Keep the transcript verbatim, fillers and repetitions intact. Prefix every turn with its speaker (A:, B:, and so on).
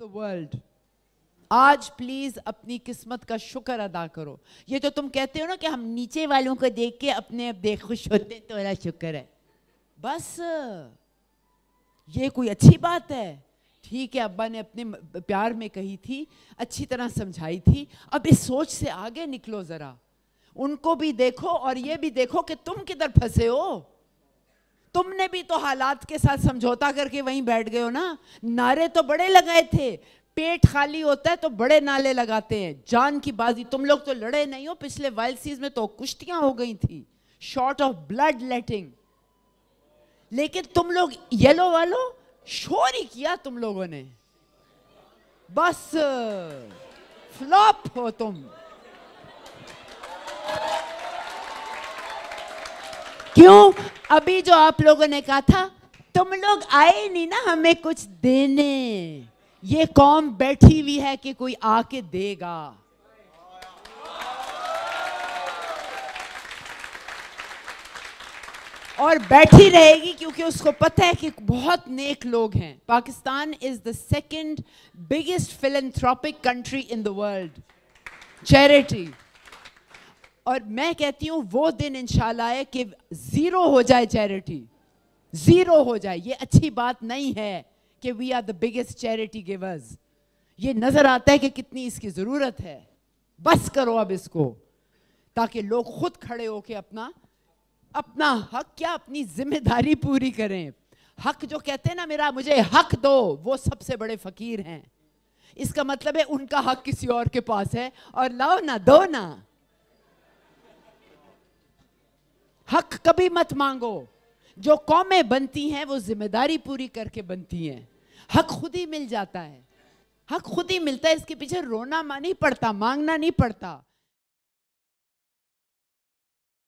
A: The world. आज please अपनी किस्मत का शुक्र अदा करो। ये जो तुम कहते हो ना कि हम नीचे वालों को देख के अपने अब देख खुश होते हैं, तो बड़ा शुक्र है, बस ये कोई अच्छी बात है? ठीक है, अब्बा ने अपने प्यार में कही थी, अच्छी तरह समझाई थी, अब इस सोच से आगे निकलो जरा, उनको भी देखो और ये भी देखो कि तुम किधर फंसे हो। तुमने भी तो हालात के साथ समझौता करके वहीं बैठ गए हो ना। नारे तो बड़े लगाए थे, पेट खाली होता है तो बड़े नाले लगाते हैं, जान की बाजी। तुम लोग तो लड़े नहीं हो, पिछले वाइल्ड सीज में तो कुश्तियां हो गई थी, शॉर्ट ऑफ ब्लड लेटिंग। लेकिन तुम लोग येलो वालों शोर ही किया तुम लोगों ने, बस फ्लॉप हो तुम। क्यों? अभी जो आप लोगों ने कहा था, तुम लोग आए नहीं ना हमें कुछ देने, ये कौम बैठी हुई है कि कोई आके देगा। और बैठी रहेगी क्योंकि उसको पता है कि बहुत नेक लोग हैं। Pakistan is the second biggest philanthropic country in the world, charity. और मैं कहती हूं वो दिन इंशाल्लाह है कि जीरो हो जाए चैरिटी, जीरो हो जाए। ये अच्छी बात नहीं है कि we are the biggest charity givers. ये नजर आता है कि कितनी इसकी जरूरत है। बस करो अब इसको, ताकि लोग खुद खड़े होके अपना अपना हक क्या, अपनी जिम्मेदारी पूरी करें। हक जो कहते हैं ना, मेरा मुझे हक दो, वो सबसे बड़े फकीर हैं। इसका मतलब है उनका हक किसी और के पास है और लाओ ना, दो ना। हक कभी मत मांगो। जो कौमें बनती हैं वो जिम्मेदारी पूरी करके बनती हैं। हक खुद ही मिल जाता है, हक खुद ही मिलता है, इसके पीछे रोना नहीं पड़ता, मांगना नहीं पड़ता।